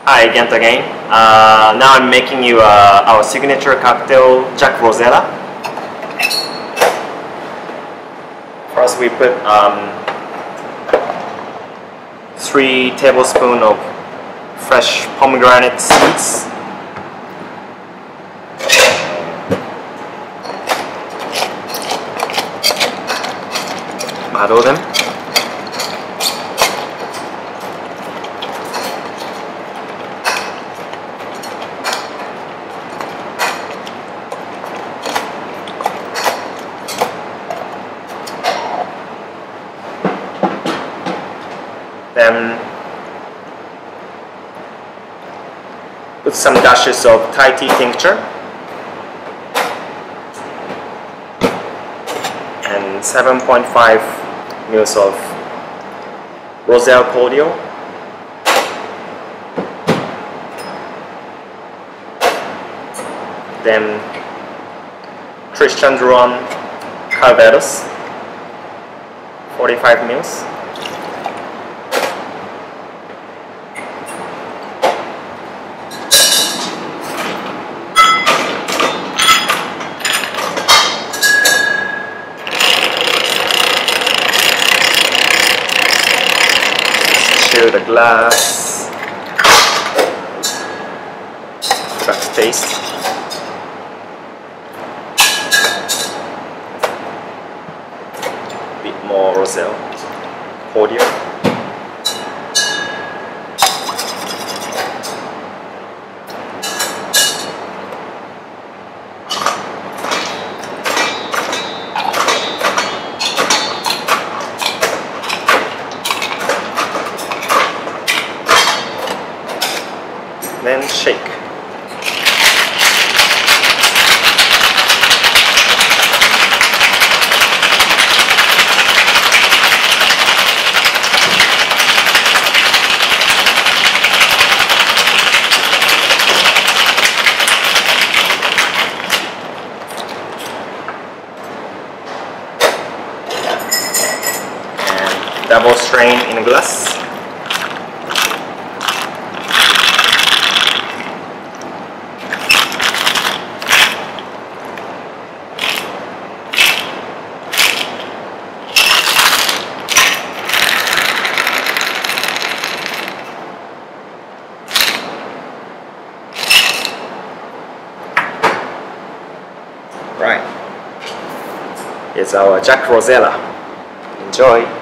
Hi, Gento again. Now I'm making you our signature cocktail, Jack Rosella. First we put 3 tablespoons of fresh pomegranate seeds. Muddle them. Then put some dashes of Thai tea tincture and 7.5 ml of Rosella cordial. Then Christian Duran Calvados, 45 ml. Share the glass. Let's taste. A bit more Rosella cordial. Then shake. And double strain in a glass. Right, it's our Jack Rosella. Enjoy!